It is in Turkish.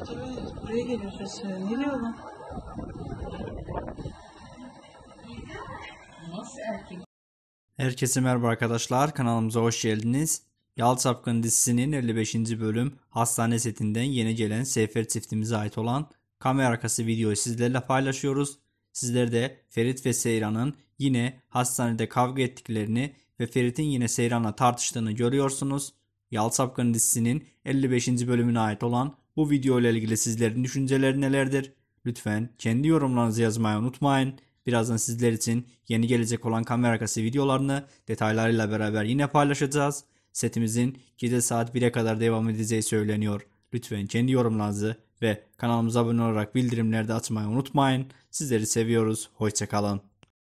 Evet, buraya geliyor ses. Nereye oğlum? Herkese merhaba arkadaşlar, kanalımıza hoş geldiniz. Yalı Çapkın dizisinin 55. bölüm hastane setinden yeni gelen Seyfer çiftimize ait olan kamera arkası videoyu sizlerle paylaşıyoruz. Sizler de Ferit ve Seyran'ın yine hastanede kavga ettiklerini ve Ferit'in yine Seyran'la tartıştığını görüyorsunuz. Yalı Çapkın dizisinin 55. bölümüne ait olan bu video ile ilgili sizlerin düşünceleri nelerdir? Lütfen kendi yorumlarınızı yazmayı unutmayın. Birazdan sizler için yeni gelecek olan kamera arkası videolarını detaylarıyla beraber yine paylaşacağız. Setimizin gece saat 1'e kadar devam edeceği söyleniyor. Lütfen kendi yorumlarınızı ve kanalımıza abone olarak bildirimleri de açmayı unutmayın. Sizleri seviyoruz. Hoşça kalın.